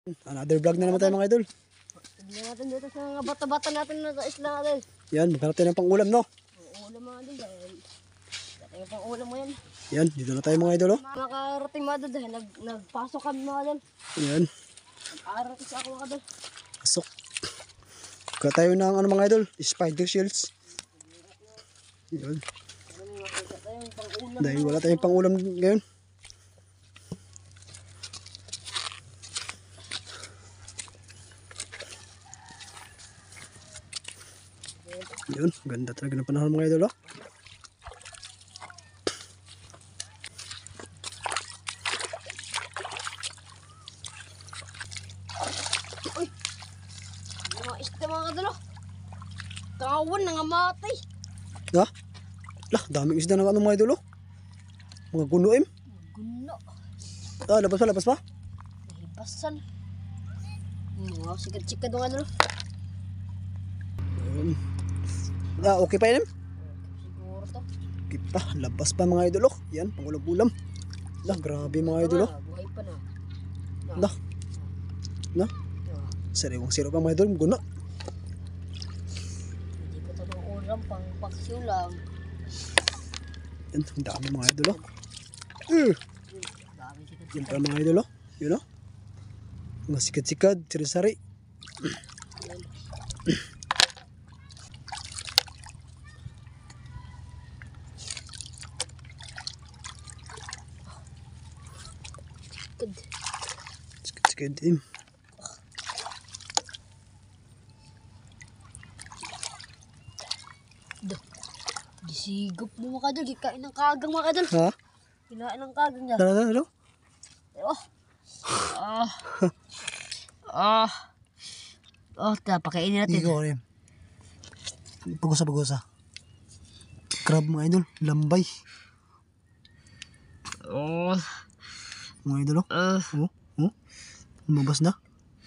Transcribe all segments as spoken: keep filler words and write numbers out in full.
Another vlog na naman tayo mga idol. Tignan natin dito sa mga bata-bata natin na sa isla natin. Yan, maghanap tayo ng pang-ulam, no? Ulam mga idol dahil dahil pang ulam mo yan. Yan, dito na tayo mga idol, oh. Makarating mga idol dahil nag, nagpasok kami mga idol. Yan, Nag-arating sa ako mga idol. pasok. Kaya tayo ng ano mga idol, spider shells. Yan, Makita tayong pang ulam. dahil wala tayong pang-ulam ngayon. Yun, ganda talaga ng panahon mga idol, oh. Uy! Mga isda mga idol oh. Kawan na nga matay. Ha? Lah, daming isda ng ano mga idol, oh. Mga gunoim. Guno. Ah, labas pa, labas pa. Nahibasan. Mga sikad-sikad mga idol oh. Yun. Ah, okay pa yun, em? Siguro to. Okay pa, labas pa mga idol, oh. Yan, pangulam-ulam. Lah, grabe mga idol, oh. Ah, buhay pa na. Lah. Na? Sariwang siro pa mga idol, guno. Hindi pa ito ng ulam, pang paksyo lang. Yan, ang dami mga idol, oh. Uh, Dami sikad. yan pa mga idol, oh. Yun, oh. Mga sikad-sikad, sari-sari. Sikad. Sikad-sikad din. Gisigop mo mga kadol, gikain ng kagang mga kadol. Ha? Kinain ng kagang niya. Tara, tara, tara. Oh. Ah. Ah. Oh, ta pakainin natin. Hindi ko rin. Pagusa-pagusa. Crab mga idol, lambay. Oh. Mga idol, oh. Ah. Oh, oh. Lumabas na.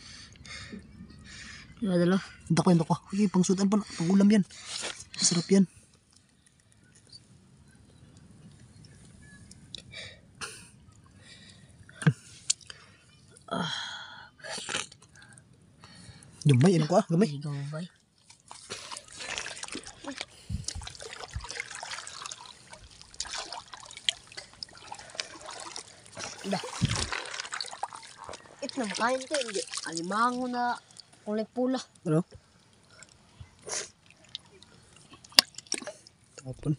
Kadol. Hinta ko, hinta ko. Uy, pangsutan pa, pangulam yan. Sarap yan. Gamay, ano ko ah, gamay. Gamay. Dah. Ito na makain ko, hindi. Alimango na kulay pula. Ano? Tapon.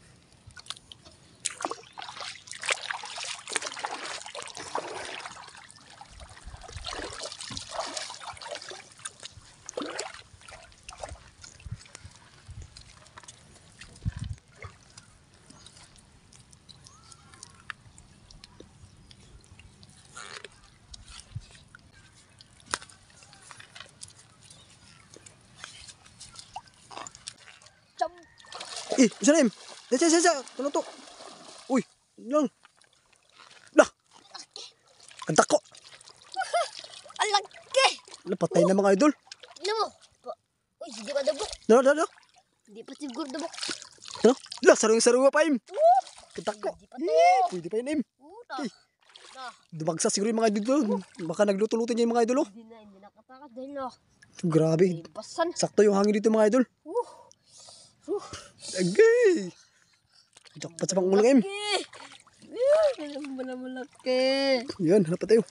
Cham. Eh, isa na yun. Isa, isa, isa. Ano to? Uy, lang. Lah. Kantak ko. Alagke! Napatay na mga idol. Ano mo? Pa- Uy, hindi pa dabok. Ano, ano, ano? Hindi pa siguro dabok. Ano? Lah, sarong-sarong pa im. Kantak ko. Hindi pa to. Eh, pwede pa yun im. Puta. Eh. Na, Dumagsa siguro yung mga idol. Baka nagluto-luto niya yung mga idol, oh. hindi na, hindi nakatakas dahil na. Grabe. Basan. Sakto yung hangin dito mga idol. Uh. Uh. Agay. Jakpat sa pangulang im. Malaki. Eh, alam mo na malaki. Yan, hanap pa tayo.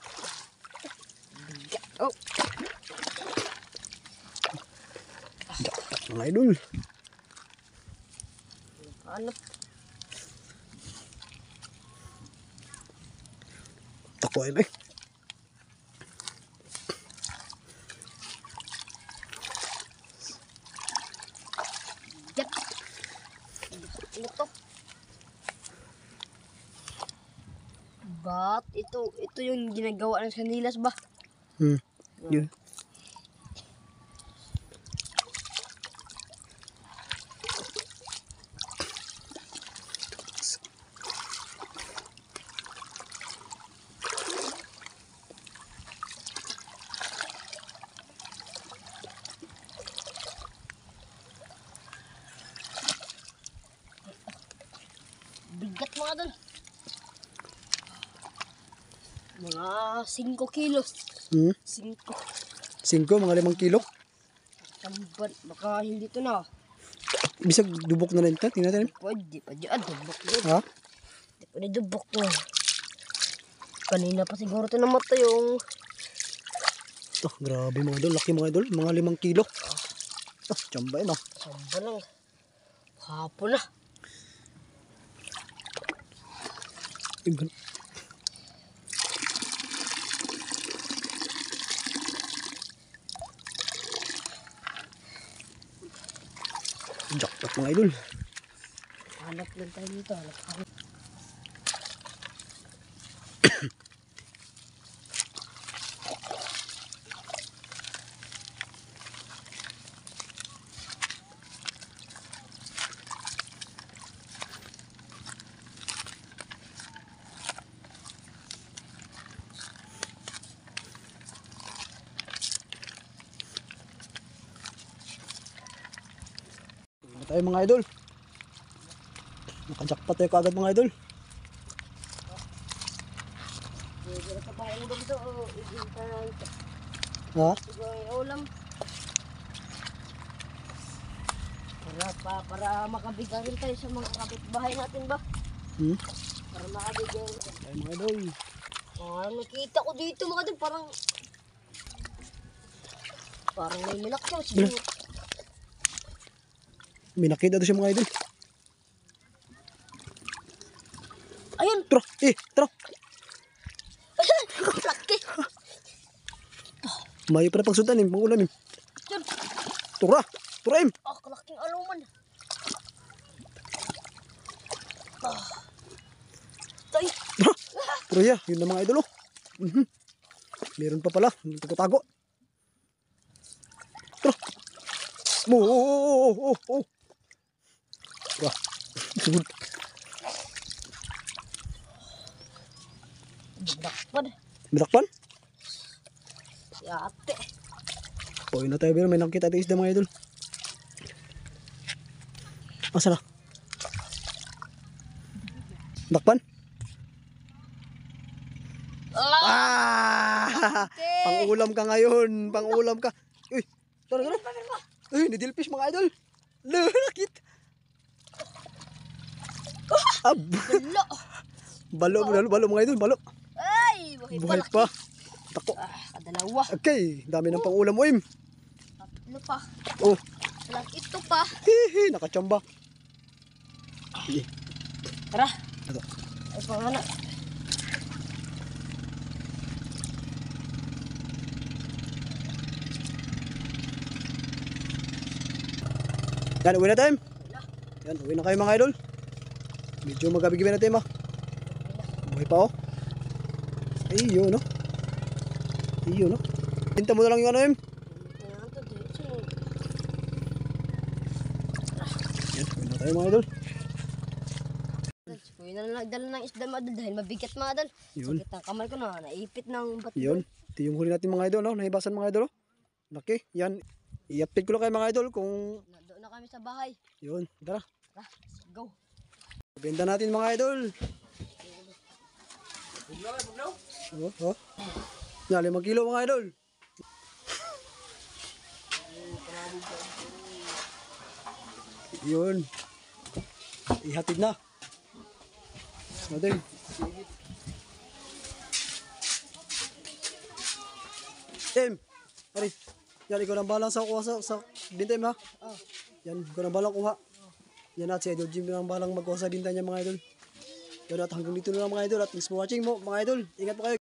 Oh. Jakpat mga idol. Ano? Tako ay eh. Jet. Ano to? Bat, ito, ito yung ginagawa ng sanilas ba? Hmm. Yun. Bigat mga dol. Mga singko kilos. Hmm? Singko. Singko, mga limang kilo. Tamban. Baka hindi to na. Bisag dubok na rin ka. Tingnan natin. Pwede pa dyan. Dubok yun. Ha? Hindi pwede dubok to. Kanina pa siguro to namatay yung... Oh, grabe mga idol. Laki mga idol. Mga limang kilo. Oh, tsamba yun ah. Samba lang. Hapon na. Iban. Jackpot mga idol. Hanap lang tayo dito. Hanap hanap. Ano tayo mga idol? Nakajackpot tayo kaagad mga idol. Pwede na pa pang ulam to. O, iginta na ito. Ha? Siguro yung ulam. Para, pa, para makabigay rin tayo sa mga kapitbahay natin ba? Hmm? Para makabigay rin. Tayo mga idol. Oh, nakita ko dito mga din. Parang... Parang may minak yun. Siguro. May nakita doon siya mga idol. Ayun! Tara! Eh! Tara! Laki! Mayo pa na pagsundan eh. Mga ulam eh. Yun! Tura! Tura em! Ah, kalaking aluman. Ah. Tay! Tara! Tura ya! Yun na mga idol oh. Mhm. Meron pa pala. Tago-tago. Tara! Mo! Oh! Oh! Oh! Oh! Tara! Sugod. Dakpan. Bilakpan? Si ate. O yun na tayo. May nakita tayo isda mga idol. Asa na? Dakpan? Ah! Ah! Okay. Pang-ulam ka ngayon. Pang-ulam ka. Uy! Tara, tara. Pa, pa. Uy! Nidilfish mga idol. Lakit! Ab! Balo. Balo, balo, balo mga idol. Balo. Ay! Buhay, Buhay pa. pa. Tako. Ah, kadalawa. Okay. Dami ng pang-ulam mo im. Tatlo pa. Oh. Lang ito pa. Hihi. Nakachamba. Sige. Tara. Ito. Ay, pangana. Yan, uwi na tayo. Yan, uwi na kayo mga idol. Medyo magabi-gabi na tayo ma. Buhay pa oh. Ay, yun no. Ay, yun no. Tinta mo na lang yung ano em. Ayan to, dito. Yan, uwi na tayo mga idol. Kuya na lang dala ng isda madal dahil mabigat madal. Yun. Sakit ang kamay ko na, naipit ng bato. Yun. Ito yung huli natin mga idol no. Nahibasan mga idol oh. Laki. Yan. I-update ko lang kayo mga idol kung Doon na kami sa bahay. yun. Tara. Tara, let's go. Benta natin mga idol. Oh, oh. Yan, limang kilo mga idol. Yun. Ihatid na. Natin. Tim, pare. Yan, ikaw nang balang sa kuha sa, sa bintem ha. Oh. Yan, ikaw nang balang kuha. Yan at si Idol Jim nang balang magkuha sa binta niya mga idol. Yan at hanggang dito na lang mga idol at thanks for watching mo mga idol. Ingat po kayo.